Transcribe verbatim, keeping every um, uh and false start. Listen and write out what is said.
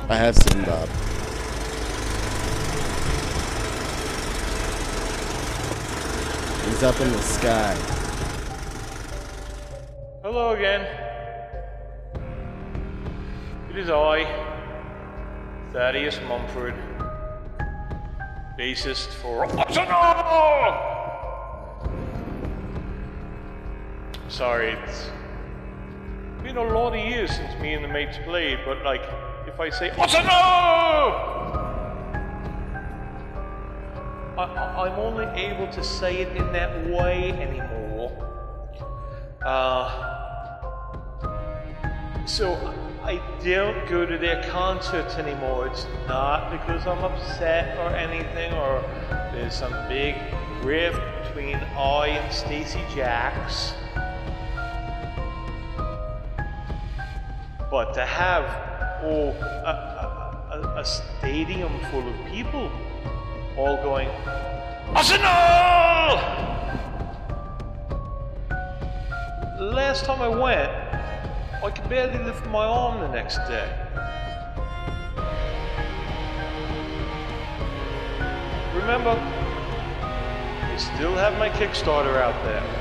I have seen Bob. He's up in the sky. Hello again. It is I, Thadius Mumford, bassist for Arsenal! Sorry, it's been a lot of years since me and the mates played, but like, if I say Arsenal! I, I, I'm only able to say it in that way anymore. Uh, so I don't go to their concerts anymore. It's not because I'm upset or anything, or there's some big rift between I and Stacey Jacks. But to have oh, a, a, a stadium full of people all going, Arsenal! Last time I went, I could barely lift my arm the next day. Remember, I still have my Kickstarter out there.